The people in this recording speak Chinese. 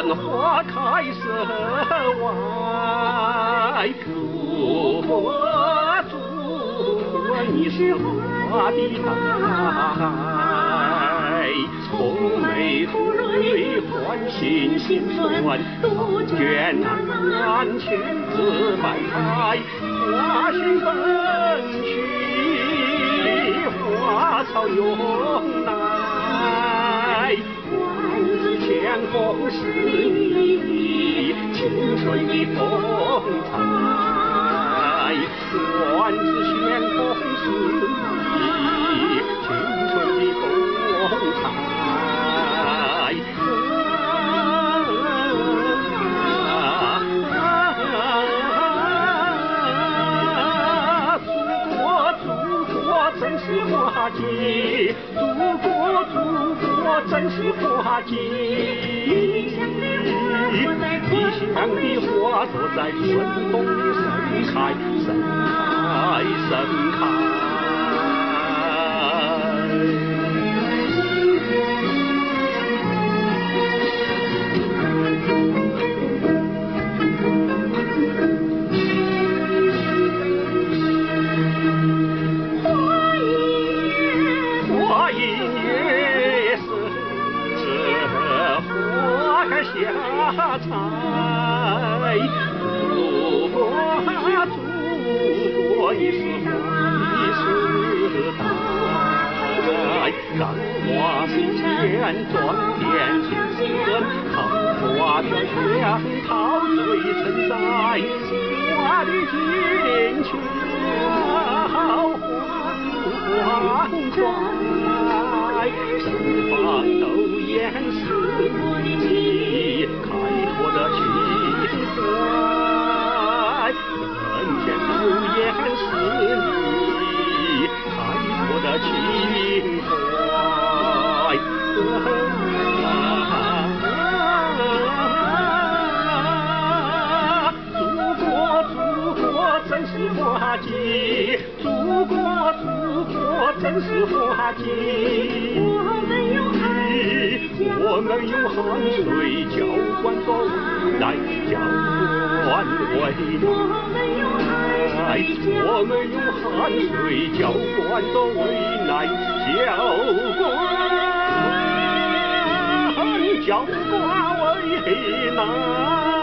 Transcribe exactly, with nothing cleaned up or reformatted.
花开色外，祖国祖国你是花的爱，红梅吐蕊换新新春，杜鹃南千姿百态，花寻奔去，花草永来。千红是你青春的风采，万紫千红是你青春的风采。祖国，祖国真是花季，祖国，祖国真是花季。理想的花朵在春风里盛开，盛开，盛开。花影月色，花开霞彩，祖国，祖国你是花的时代，干花明艳装点青春，桃花飘香陶醉成栽，花的金秋花花开，盛放斗艳是你开拓的情怀，人间斗艳是你开拓的情怀。祖国，祖国真是花季，祖国，祖国真是花季。我们用汗，我们用汗水浇灌着未来，浇灌未来。我们用汗水浇灌着未来，浇灌，浇灌未来。